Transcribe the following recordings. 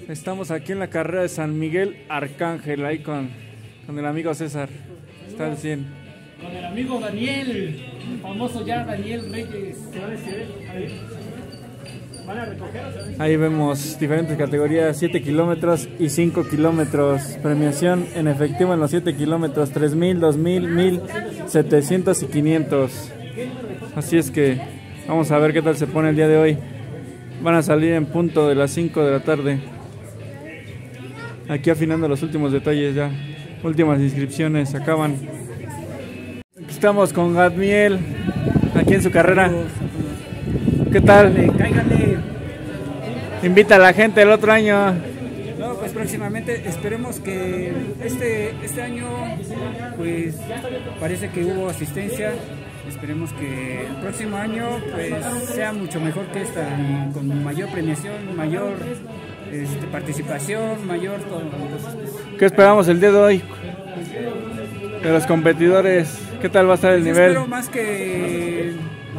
Estamos aquí en la carrera de San Miguel Arcángel, ahí con el amigo César. Está al 100. Con el amigo Daniel, el famoso ya Daniel Reyes. ¿Se va a decir? ¿Van a recoger? Ahí vemos diferentes categorías, 7 kilómetros y 5 kilómetros. Premiación en efectivo en los 7 kilómetros, 3,000, 2,000, 1,000, 700 y 500. Así es que vamos a ver qué tal se pone el día de hoy. Van a salir en punto de las 5 de la tarde. Aquí afinando los últimos detalles ya. Últimas inscripciones acaban. Estamos con Gadmiel aquí en su carrera. ¿Qué tal? Cáiganle. Invita a la gente el otro año. No, pues próximamente esperemos que este año pues parece que hubo asistencia. Esperemos que el próximo año pues sea mucho mejor que esta, y con mayor premiación, mayor participación, mayor todo. Entonces, pues, ¿qué esperamos el día de hoy de los competidores? ¿Qué tal va a estar el nivel? Espero más que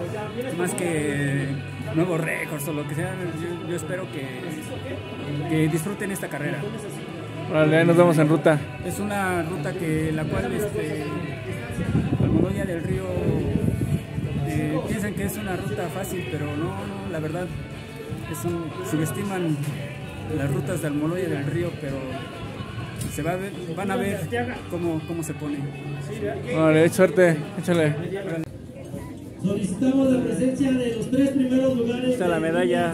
nuevos récords o lo que sea. Yo espero que disfruten esta carrera. Vale, ahí nos vemos en ruta. Es una ruta la cual Almoloya del Río piensan que es una ruta fácil, pero no, la verdad subestiman las rutas de Almoloya del Río, pero van a ver cómo se pone. Vale, suerte, échale. Solicitamos la presencia de los 3 primeros lugares. Está la medalla.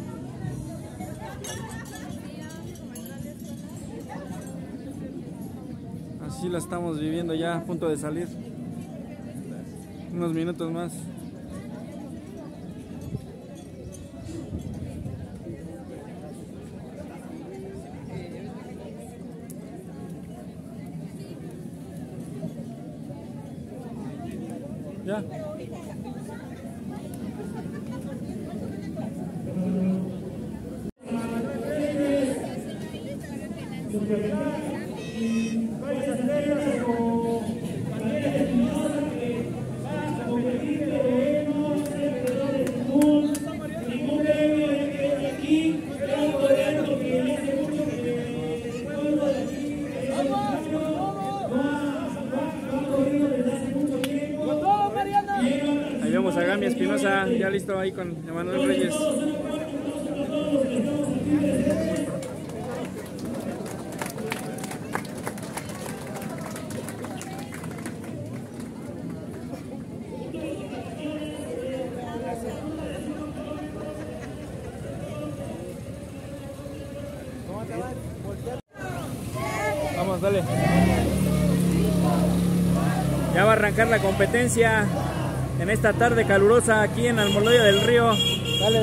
Así la estamos viviendo ya, a punto de salir. Unos minutos más. Ya. Ahí vemos a Gami Espinosa, ya listo ahí con Emanuel Reyes. Vamos, dale. Ya va a arrancar la competencia en esta tarde calurosa aquí en Almoloya del Río. Dale.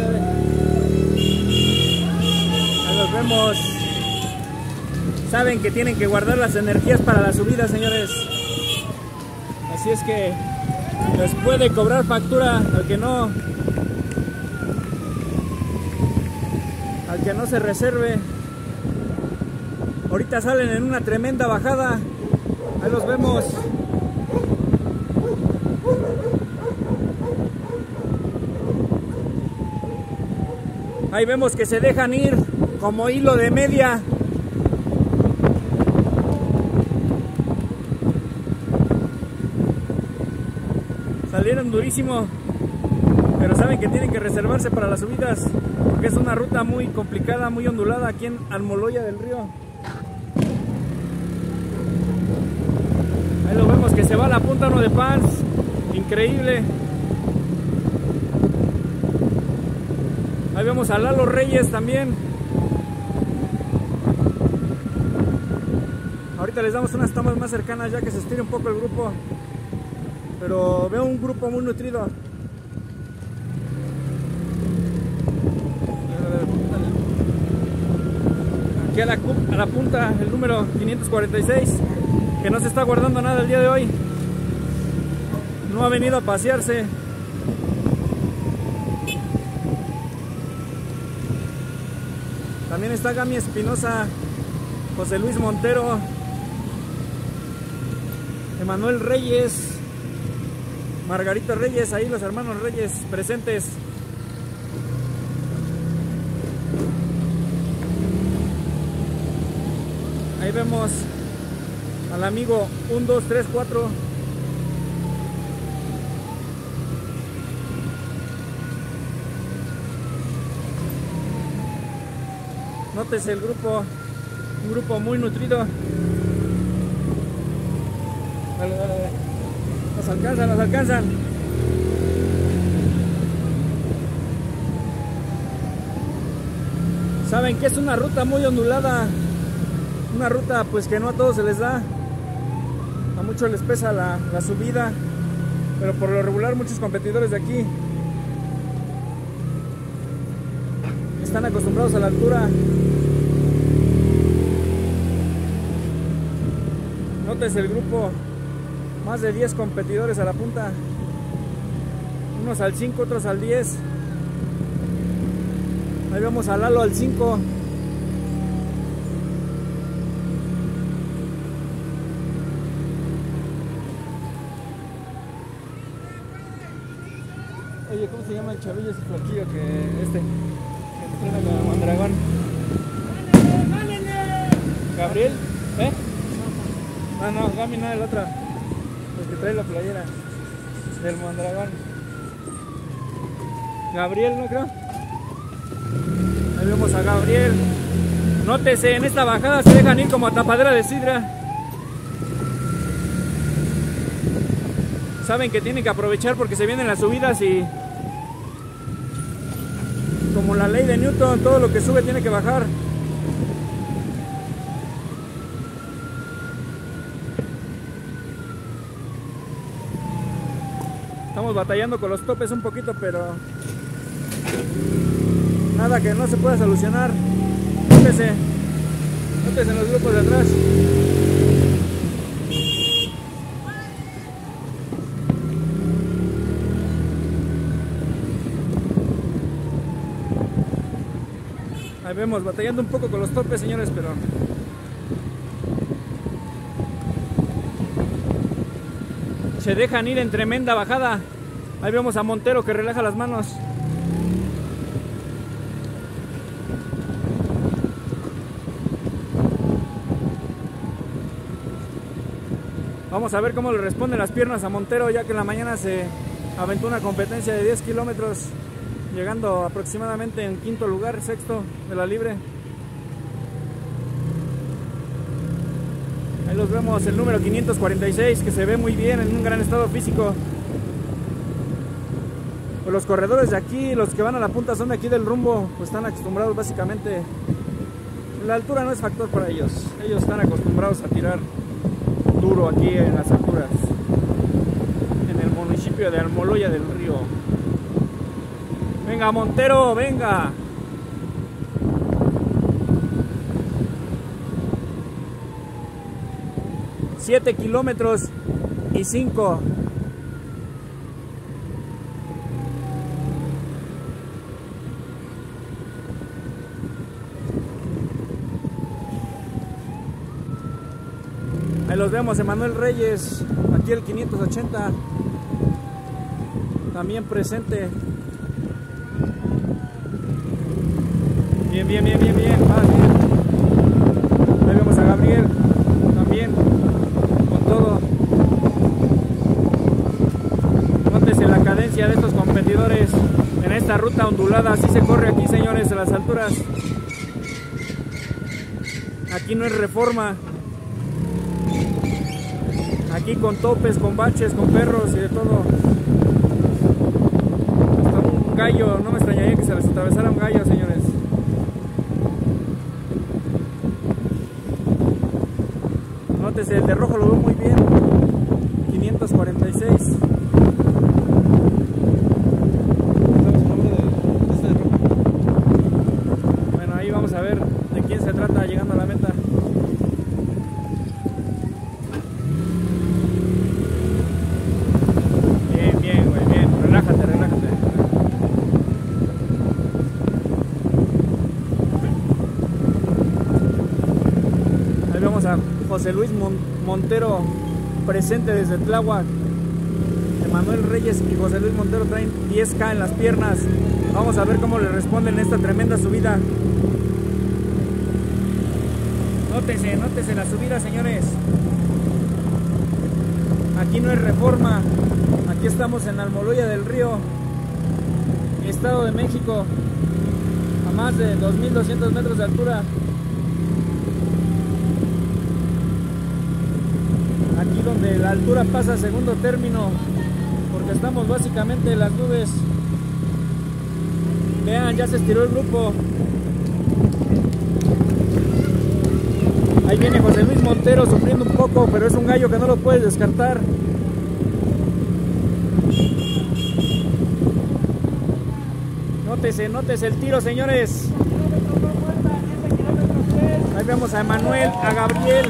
Ahí los vemos. Saben que tienen que guardar las energías para la subida, señores. Así es que les puede cobrar factura al que no se reserve. Ahorita salen en una tremenda bajada. Ahí los vemos. Ahí vemos que se dejan ir como hilo de media. Salieron durísimo, pero saben que tienen que reservarse para las subidas, porque es una ruta muy complicada, muy ondulada aquí en Almoloya del Río. Ahí lo vemos que se va a la punta uno de Pans. Increíble. Ahí vemos a Lalo Reyes también. Ahorita les damos unas tomas más cercanas ya que se estire un poco el grupo. Pero veo un grupo muy nutrido. Aquí a la punta el número 546, que no se está guardando nada el día de hoy. No ha venido a pasearse. También está Gami Espinosa, José Luis Montero, Emanuel Reyes, Margarito Reyes, ahí los hermanos Reyes presentes. Ahí vemos al amigo 1, 2, 3, 4. Nótese el grupo, un grupo muy nutrido. Dale, dale, dale. Nos alcanzan, nos alcanzan. Saben que es una ruta muy ondulada, una ruta pues que no a todos se les da, a muchos les pesa la subida, pero por lo regular muchos competidores de aquí están acostumbrados a la altura. Nótese el grupo, más de 10 competidores a la punta, unos al 5, otros al 10. Ahí vemos a Lalo al 5. Oye, ¿cómo se llama el chavillo ese flaquillo que entrena con el Mondragón? ¿Gabriel? ¿Eh? No, Gami no, el otro. El que trae la playera del Mondragón. Gabriel, ¿no creo? Ahí vemos a Gabriel. Nótese, en esta bajada se dejan ir como a tapadera de sidra. Saben que tienen que aprovechar porque se vienen las subidas y como la ley de Newton, todo lo que sube tiene que bajar. Estamos batallando con los topes un poquito, pero nada que no se pueda solucionar. Nótese en los grupos de atrás. Ahí vemos, batallando un poco con los topes, señores, pero se dejan ir en tremenda bajada. Ahí vemos a Montero que relaja las manos. Vamos a ver cómo le responden las piernas a Montero, ya que en la mañana se aventó una competencia de 10 kilómetros, llegando aproximadamente en quinto lugar, sexto de la libre. Ahí los vemos, el número 546, que se ve muy bien, en un gran estado físico. Pues los corredores de aquí, los que van a la punta son de aquí del rumbo, pues están acostumbrados básicamente. La altura no es factor para ellos, ellos están acostumbrados a tirar duro aquí en las alturas, en el municipio de Almoloya del Río. Venga Montero, venga. Siete kilómetros y 5. Ahí los vemos, Emanuel Reyes, aquí el 580, también presente. Bien, bien, bien, bien, bien, más bien. Ahí vemos a Gabriel, también, con todo. Nótese la cadencia de estos competidores en esta ruta ondulada. Así se corre aquí, señores, en las alturas. Aquí no es reforma. Aquí con topes, con baches, con perros y de todo. Hasta un gallo, no me extrañaría que se les atravesara un gallo, señores. Nótese, el de rojo lo veo muy bien. 546. Bueno, ahí vamos a ver de quién se trata llegando a la meta. José Luis Montero presente desde Tláhuac. Emanuel Reyes y José Luis Montero traen 10K en las piernas. Vamos a ver cómo le responden esta tremenda subida. Nótese la subida, señores. Aquí no es Reforma, aquí estamos en Almoloya del Río, Estado de México, a más de 2.200 metros de altura. Aquí donde la altura pasa a segundo término, porque estamos básicamente en las nubes. Vean, ya se estiró el grupo. Ahí viene José Luis Montero sufriendo un poco, pero es un gallo que no lo puedes descartar. Nótese el tiro, señores. Ahí vemos a Emanuel, a Gabriel.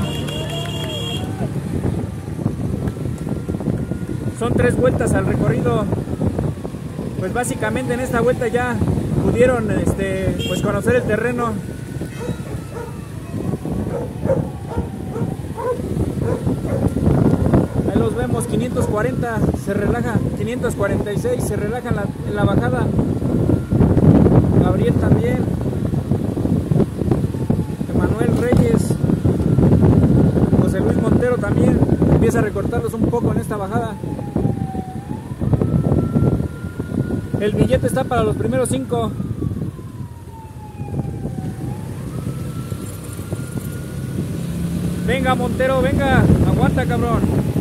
Son 3 vueltas al recorrido. Pues básicamente en esta vuelta ya pudieron pues conocer el terreno. Ahí los vemos, 540 se relaja, 546 se relaja en la bajada. Gabriel también, Emanuel Reyes, José Luis Montero también empieza a recortarlos un poco en esta bajada. El billete está para los primeros 5. Venga Montero, venga, aguanta, cabrón.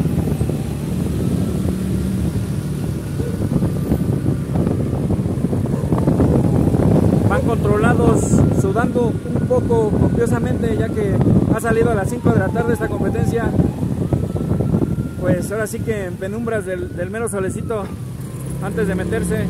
Van controlados, sudando un poco copiosamente, ya que ha salido a las 5 de la tarde esta competencia. Pues ahora sí que en penumbras del mero solecito antes de meterse.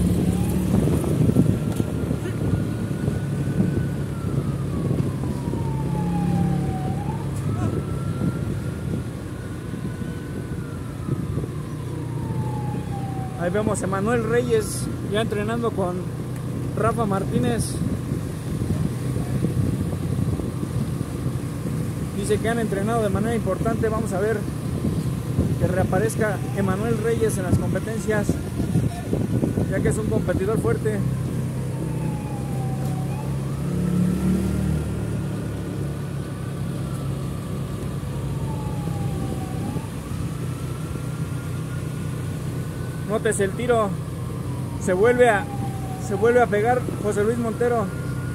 Ahí vemos a Emanuel Reyes ya entrenando con Rafa Martínez. Dice que han entrenado de manera importante. Vamos a ver que reaparezca Emanuel Reyes en las competencias, ya que es un competidor fuerte. Nótese el tiro, se vuelve a pegar José Luis Montero.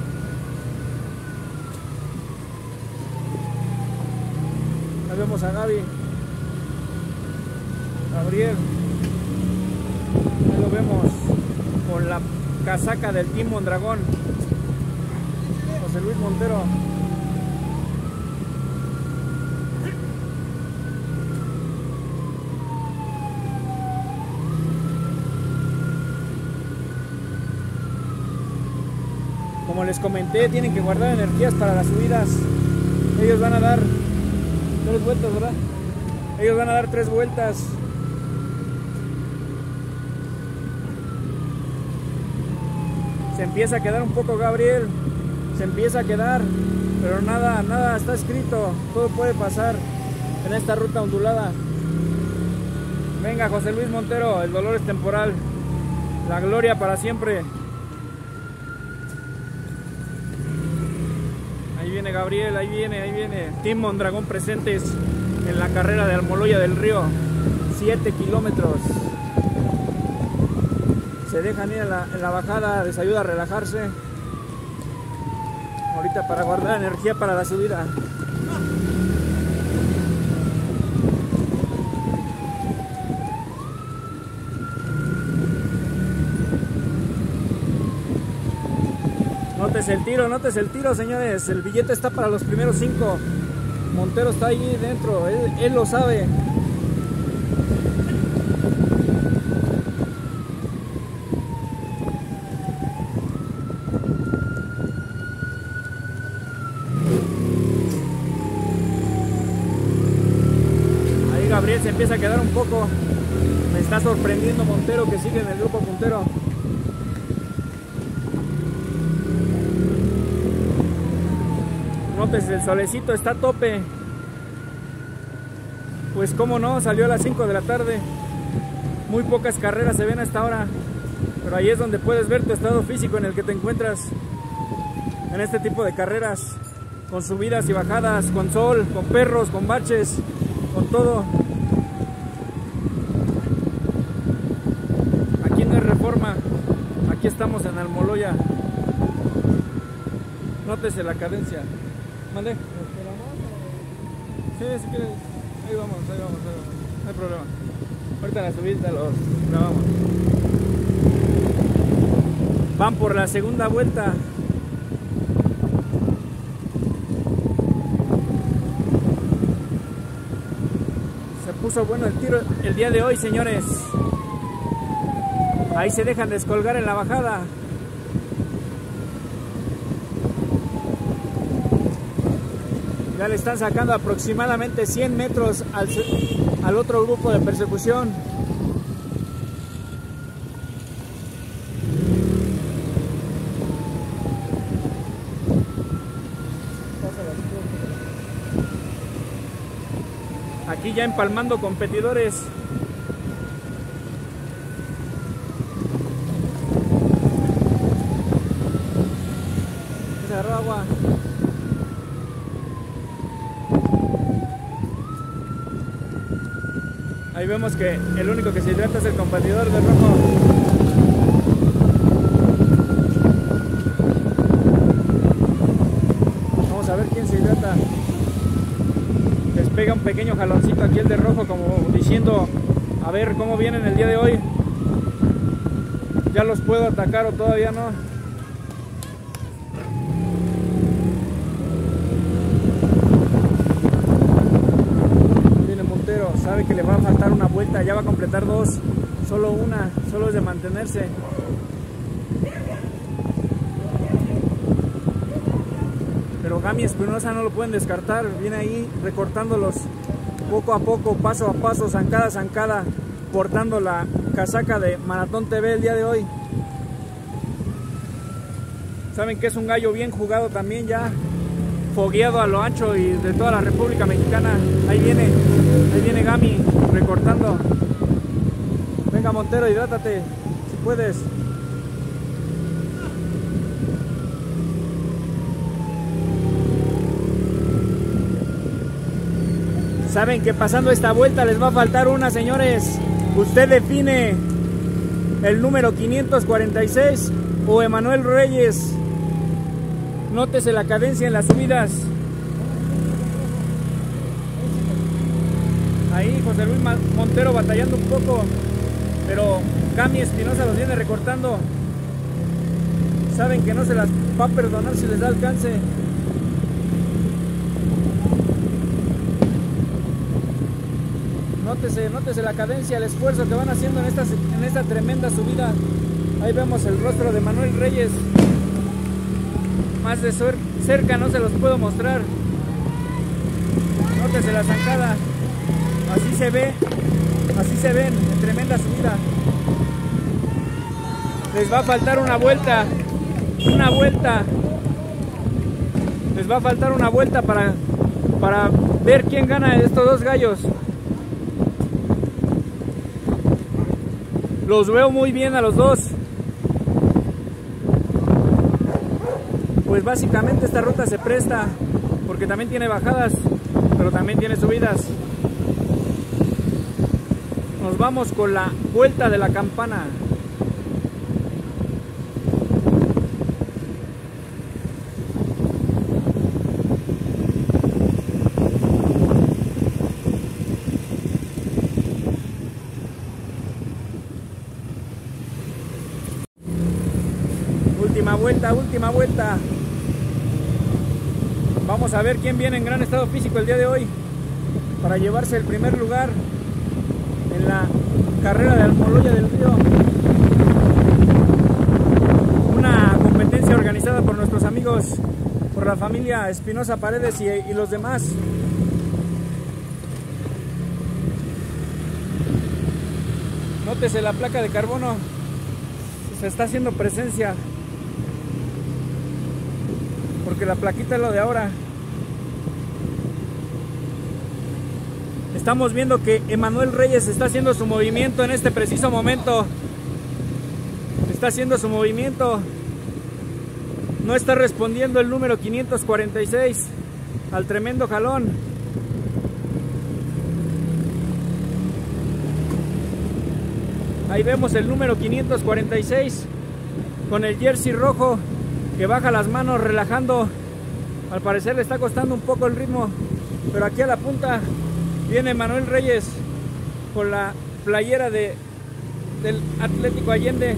Ahí vemos a Gabriel, ahí lo vemos con la casaca del Team Mondragón, José Luis Montero. Como les comenté, tienen que guardar energías para las subidas. Ellos van a dar 3 vueltas, ¿verdad? Ellos van a dar 3 vueltas. Se empieza a quedar un poco Gabriel. Se empieza a quedar. Pero nada está escrito. Todo puede pasar en esta ruta ondulada. Venga, José Luis Montero. El dolor es temporal. La gloria para siempre. Ahí viene Gabriel, ahí viene. Team Mondragón presentes en la carrera de Almoloya del Río. 7 kilómetros. Se dejan ir en la bajada, les ayuda a relajarse. Ahorita para guardar energía para la subida. Nótese el tiro, señores. El billete está para los primeros 5. Montero está ahí dentro, él lo sabe. Ahí Gabriel se empieza a quedar un poco. Me está sorprendiendo Montero, que sigue en el grupo puntero. Nótese, el solecito está a tope. Pues cómo no, salió a las 5 de la tarde. Muy pocas carreras se ven a esta hora, pero ahí es donde puedes ver tu estado físico en el que te encuentras en este tipo de carreras. con subidas y bajadas, con sol, con perros, con baches, con todo. Aquí no es Reforma, aquí estamos en Almoloya. Nótese la cadencia. ¿Mande? Sí, si quieres. Ahí vamos. No hay problema. Ahorita la subida los grabamos. Van por la segunda vuelta. Se puso bueno el tiro el día de hoy, señores. Ahí se dejan descolgar en la bajada. Ya le están sacando aproximadamente 100 metros al otro grupo de persecución. Aquí ya empalmando competidores. Se agarró agua. Ahí vemos que el único que se hidrata es el competidor de rojo. Vamos a ver quién se hidrata. Les pega un pequeño jaloncito aquí el de rojo, como diciendo, a ver cómo vienen el día de hoy. ¿Ya los puedo atacar o todavía no? Sabe que le va a faltar una vuelta, ya va a completar dos, solo una, solo es de mantenerse. Pero Gami Espinosa no lo pueden descartar, viene ahí recortándolos poco a poco, paso a paso, zancada a zancada, portando la casaca de Maratón TV el día de hoy. Saben que es un gallo bien jugado también, ya fogueado a lo ancho y de toda la República Mexicana. Ahí viene Gami recortando. Venga Montero, hidrátate si puedes. Saben que pasando esta vuelta les va a faltar una, señores. Usted define el número 546 o Emanuel Reyes. Nótese la cadencia en las subidas. Ahí José Luis Montero batallando un poco, pero Gami Espinosa los viene recortando. Saben que no se las va a perdonar si les da alcance. Nótese la cadencia, el esfuerzo que van haciendo en esta tremenda subida. Ahí vemos el rostro de Manuel Reyes. Más de cerca no se los puedo mostrar. Nótese la zancada. Así se ven en tremenda subida. Les va a faltar una vuelta. Les va a faltar una vuelta para ver quién gana de estos dos gallos. Los veo muy bien a los dos. Pues básicamente esta ruta se presta porque también tiene bajadas, pero también tiene subidas. Nos vamos con la vuelta de la campana. Última vuelta. Vamos a ver quién viene en gran estado físico el día de hoy para llevarse el primer lugar en la carrera de Almoloya del Río. Una competencia organizada por nuestros amigos, por la familia Espinosa Paredes y los demás. Nótese la placa de carbono, se está haciendo presencia, porque la plaquita es lo de ahora. Estamos viendo que Emanuel Reyes está haciendo su movimiento en este preciso momento. Está haciendo su movimiento. No está respondiendo el número 546. al tremendo jalón. Ahí vemos el número 546 con el jersey rojo que baja las manos relajando. Al parecer le está costando un poco el ritmo, pero aquí a la punta viene Manuel Reyes con la playera del Atlético Allende,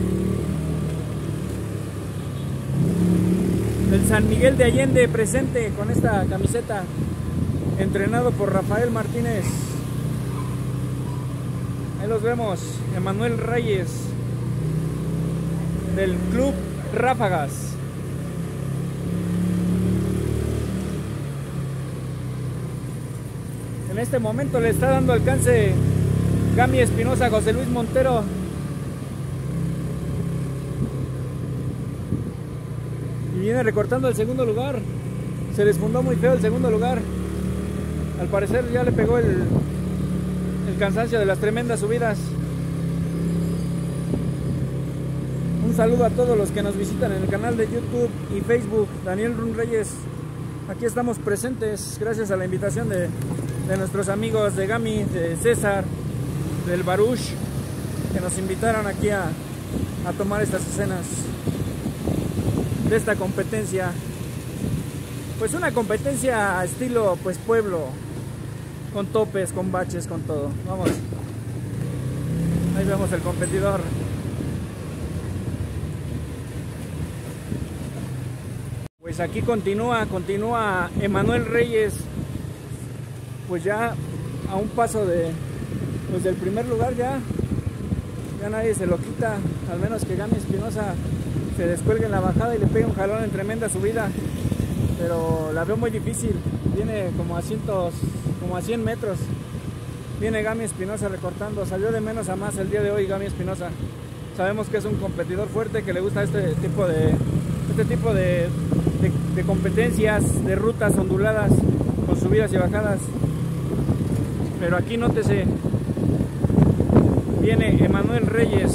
del San Miguel de Allende, presente con esta camiseta, entrenado por Rafael Martínez. Ahí los vemos, Emanuel Reyes del Club Ráfagas. En este momento le está dando alcance Gami Espinosa, José Luis Montero. Y viene recortando el segundo lugar. Se desfundó muy feo el segundo lugar. Al parecer ya le pegó el cansancio de las tremendas subidas. Un saludo a todos los que nos visitan en el canal de YouTube y Facebook, Daniel Run Reyes. Aquí estamos presentes gracias a la invitación de nuestros amigos de Gami, de César, del Baruch, que nos invitaron aquí a tomar estas escenas de esta competencia. Pues una competencia estilo pues pueblo, con topes, con baches, con todo. Vamos, ahí vemos el competidor. Pues aquí continúa Emanuel Reyes, pues ya a un paso pues del primer lugar. Ya nadie se lo quita, al menos que Gami Espinosa se descuelgue en la bajada y le pegue un jalón en tremenda subida, pero la veo muy difícil. Viene como a 100 metros, viene Gami Espinosa recortando. Salió de menos a más el día de hoy Gami Espinosa. Sabemos que es un competidor fuerte, que le gusta este tipo de competencias, de rutas onduladas con subidas y bajadas. Pero aquí nótese, viene Emanuel Reyes.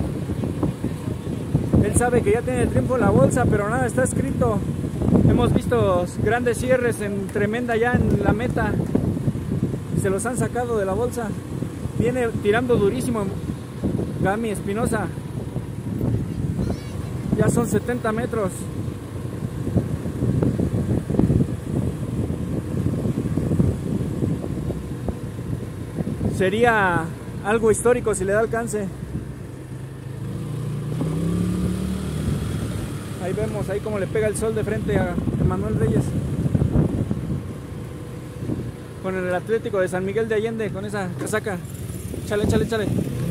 Él sabe que ya tiene el triunfo en la bolsa, pero nada está escrito. Hemos visto grandes cierres en tremenda ya en la meta y se los han sacado de la bolsa. Viene tirando durísimo Gami Espinosa. Ya son 70 metros. Sería algo histórico si le da alcance. Ahí vemos ahí cómo le pega el sol de frente a Emanuel Reyes con el Atlético de San Miguel de Allende, con esa casaca. Échale. Vamos,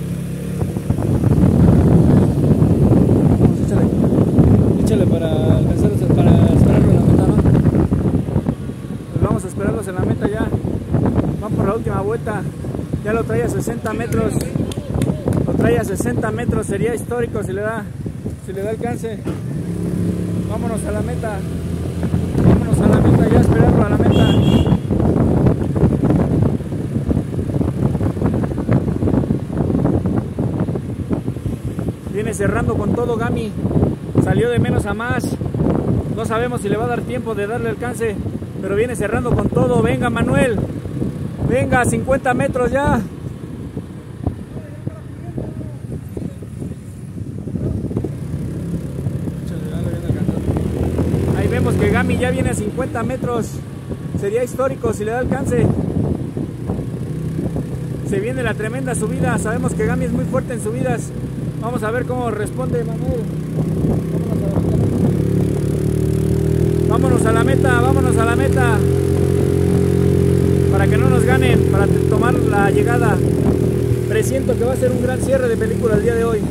échale para alcanzarlos, para esperarlo en la meta, ¿no? Pues vamos a esperarlos en la meta ya. Van por la última vuelta. Ya lo trae a 60 metros. Lo trae a 60 metros. Sería histórico si le da alcance. Vámonos a la meta. Vámonos a la meta ya, esperarlo a la meta. Viene cerrando con todo Gami. Salió de menos a más. No sabemos si le va a dar tiempo de darle alcance, pero viene cerrando con todo. Venga Manuel. Venga, 50 metros ya. Ahí vemos que Gami ya viene a 50 metros. Sería histórico si le da alcance. Se viene la tremenda subida. Sabemos que Gami es muy fuerte en subidas. Vamos a ver cómo responde Manuel. Vámonos a la meta, vámonos a la meta. Para que no nos ganen, para tomar la llegada. Presiento que va a ser un gran cierre de película el día de hoy.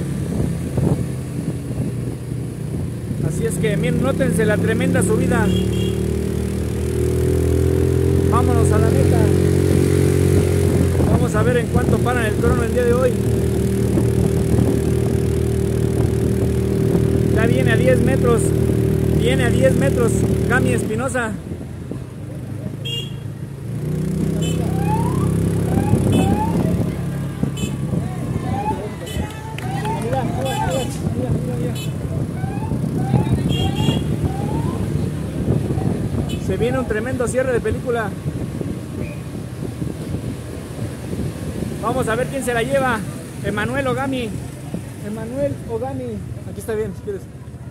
Así es que miren, nótense la tremenda subida. Vámonos a la meta. Vamos a ver en cuánto paran el crono el día de hoy. Ya viene a 10 metros. Viene a 10 metros Gami Espinosa. Se viene un tremendo cierre de película. Vamos a ver quién se la lleva. Emanuel Ogami. Emanuel Ogami. Aquí está bien, si quieres.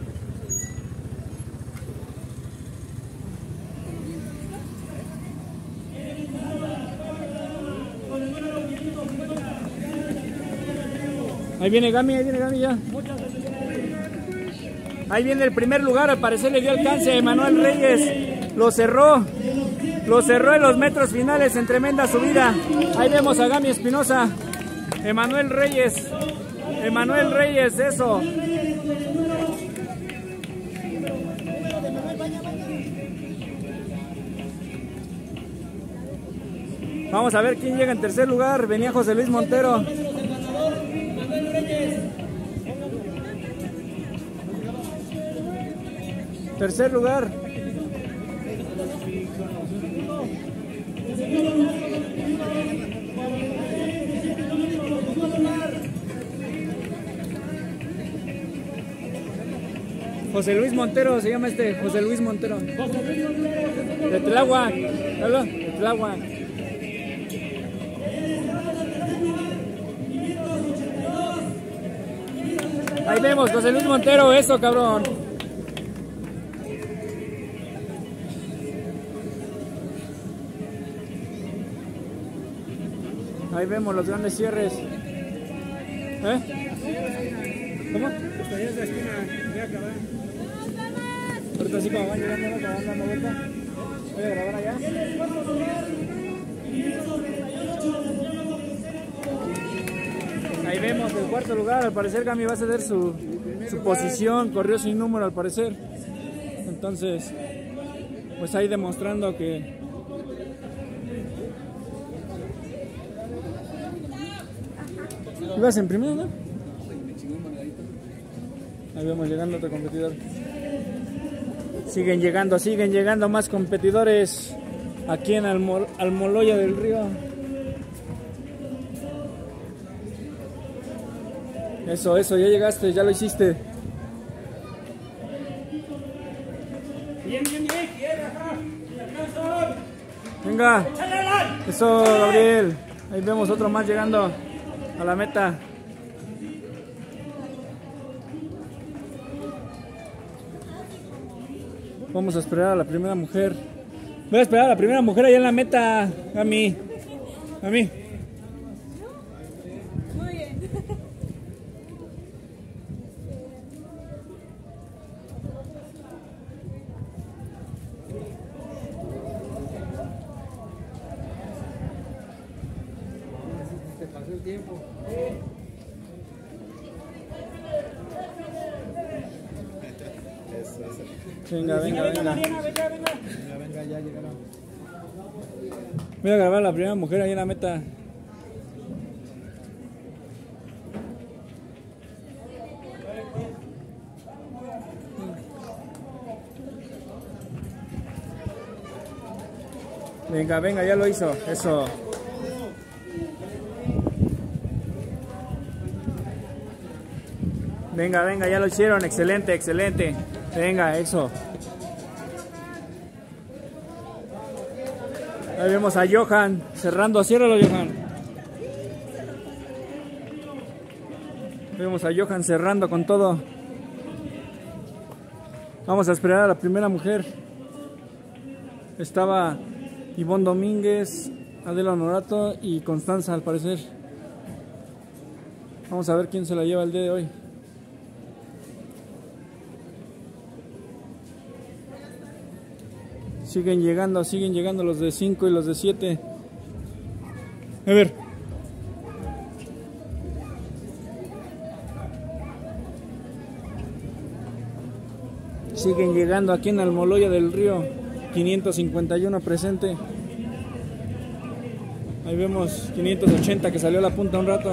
Ahí viene Gami ya. Ahí viene el primer lugar, al parecer le dio alcance a Emanuel Reyes. Lo cerró en los metros finales en tremenda subida. Ahí vemos a Gami Espinosa. Emanuel Reyes, eso. Vamos a ver quién llega en tercer lugar. Venía José Luis Montero. Tercer lugar. José Luis Montero se llama este, José Luis Montero. De Tláhuac, ¿hablo? De Tláhuac. Ahí vemos, José Luis Montero, eso cabrón. Ahí vemos los grandes cierres. ¿Cómo? Ahorita sí, como van llegando, van dando vuelta. Voy a grabar allá. Ahí vemos el cuarto lugar. Al parecer Gami va a ceder su posición. Corrió sin número al parecer. Entonces, pues ahí demostrando que ibas en primero, ¿no? Ahí vamos llegando otro competidor. Siguen llegando más competidores aquí en Almoloya del Río. Eso, ya llegaste, ya lo hiciste. Bien. Venga. Eso, Gabriel. Ahí vemos otro más llegando a la meta. Vamos a esperar a la primera mujer. Voy a esperar a la primera mujer allá en la meta. A mí. Muy bien. Se pasó el tiempo. Venga. Venga, ya llegaron. Voy a grabar a la primera mujer ahí en la meta. Venga, ya lo hizo. Eso. Venga, ya lo hicieron. Excelente. Venga, eso. Ahí vemos a Johan cerrando. Ciérralo, Johan. Vemos a Johan cerrando con todo. Vamos a esperar a la primera mujer. Estaba Ivonne Domínguez, Adela Honorato y Constanza, al parecer. Vamos a ver quién se la lleva el día de hoy. Siguen llegando los de 5 y los de 7. A ver. Siguen llegando aquí en Almoloya del Río. 551 presente. Ahí vemos 580 que salió a la punta un rato.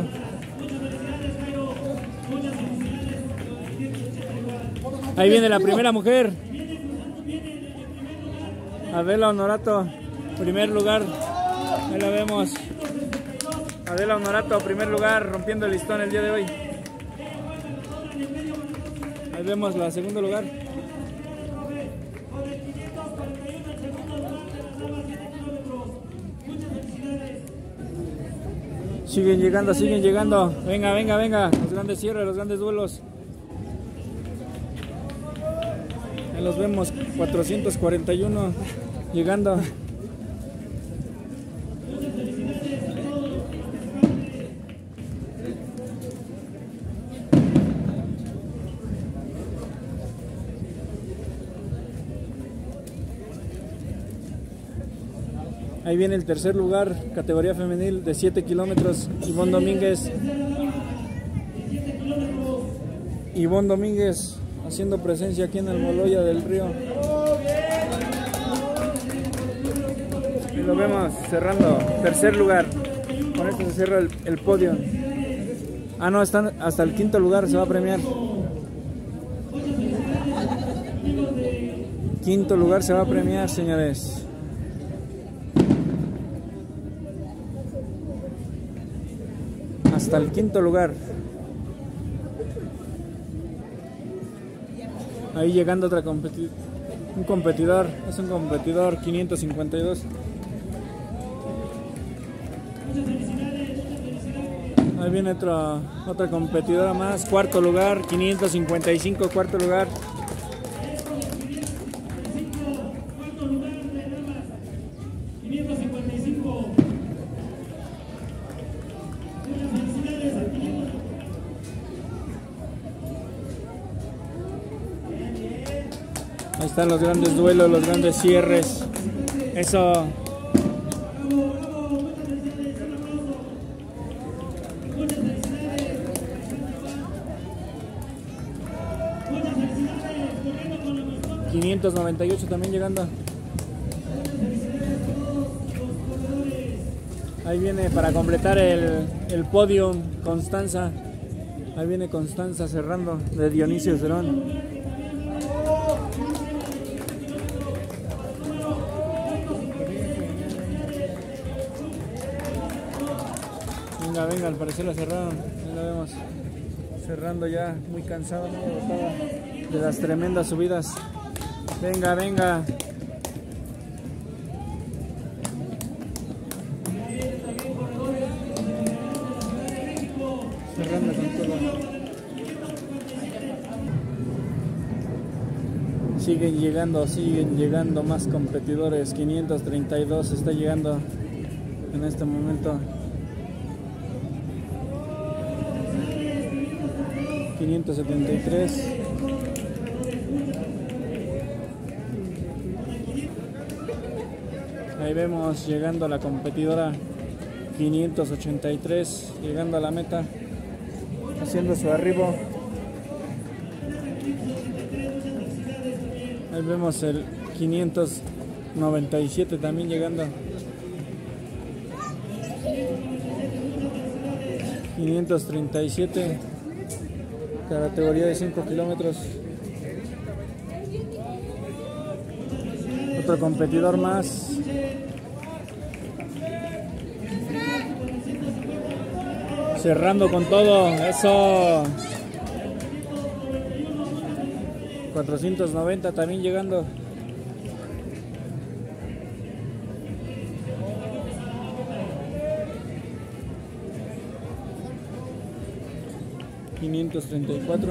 Ahí viene la primera mujer. Adela Honorato, primer lugar. Ahí la vemos. Adela Honorato, primer lugar, rompiendo el listón el día de hoy. Ahí vemos la segundo lugar. Siguen llegando, siguen llegando. Venga, venga, venga. Los grandes cierres, los grandes duelos. Ahí los vemos, 441 llegando. Ahí viene el tercer lugar, categoría femenil de 7 kilómetros, Ivonne Domínguez. Ivonne Domínguez haciendo presencia aquí en Almoloya del Río. Y lo vemos cerrando, tercer lugar. Con esto se cierra el podio. Ah, no, están hasta el quinto lugar, se va a premiar. Quinto lugar se va a premiar, señores. Hasta el quinto lugar. Ahí llegando otra un competidor, es un competidor 552. Ahí viene otra competidora más, cuarto lugar, 555, cuarto lugar. Ahí están los grandes duelos, los grandes cierres. Eso. ...598 también llegando. Ahí viene para completar el podio Constanza. Ahí viene Constanza cerrando de Dionisio Cerón. Venga, venga, al parecer la cerraron. Ahí la vemos cerrando ya, muy cansado, muy agotada de las tremendas subidas. Venga, venga. Cerrando con todo. Siguen llegando más competidores. 532 está llegando en este momento. 573. Ahí vemos llegando a la competidora 583, llegando a la meta, haciendo su arribo. Ahí vemos el 597 también llegando. 537, categoría de 5 kilómetros. Otro competidor más. Cerrando con todo, eso. 490 también llegando. ...534...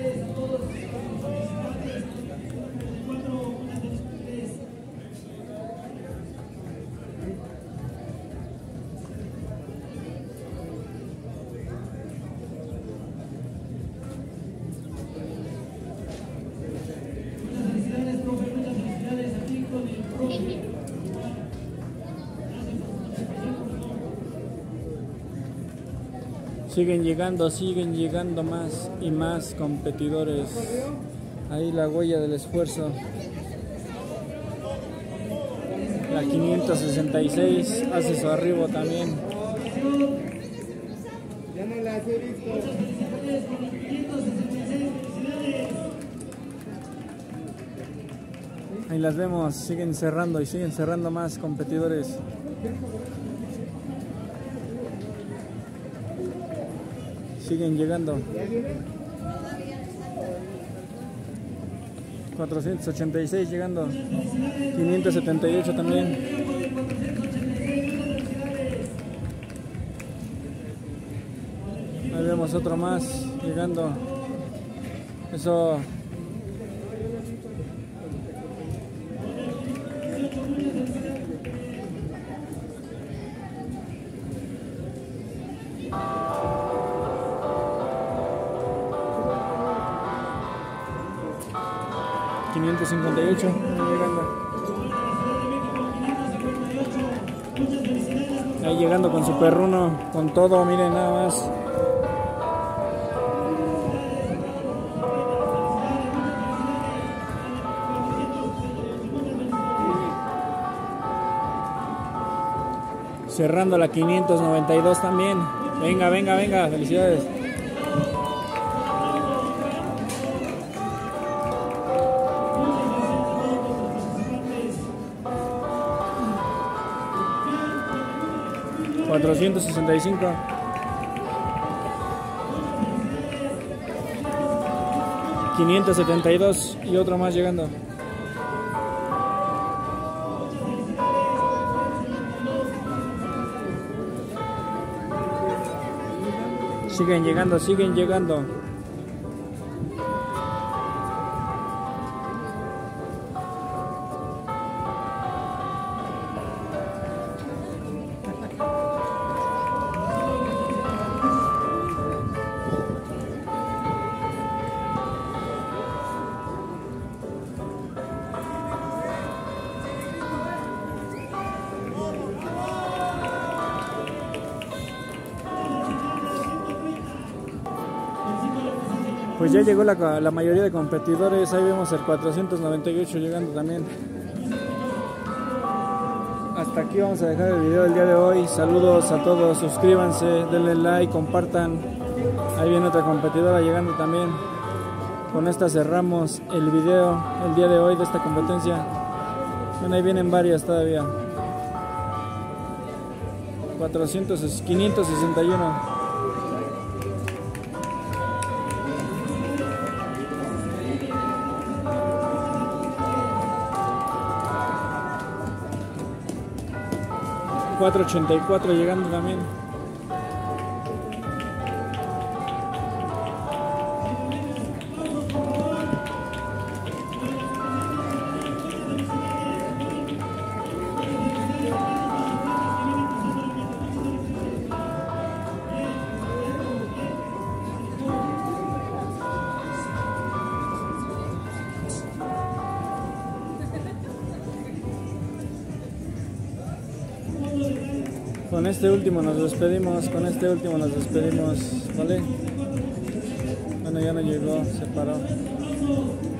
Siguen llegando más y más competidores. Ahí la huella del esfuerzo. La 566 hace su arribo también. Ya no las he visto. Ahí las vemos, siguen cerrando y siguen cerrando más competidores. Siguen llegando. 486 llegando. 578 también. Ahí vemos otro más llegando. Eso. $558 llegando. Ahí llegando con su perruno, con todo, miren nada más. Cerrando la 592 también. Venga, venga, venga, felicidades. $465. $572 y otro más llegando. Siguen llegando, siguen llegando. Pues ya llegó la mayoría de competidores. Ahí vemos el 498 llegando también. Hasta aquí vamos a dejar el video del día de hoy. Saludos a todos, suscríbanse, denle like, compartan. Ahí viene otra competidora llegando también. Con esta cerramos el video el día de hoy de esta competencia. Bueno, ahí vienen varias todavía. 561. $484 llegando también. Con este último nos despedimos, ¿vale? Bueno, ya no llegó, se paró.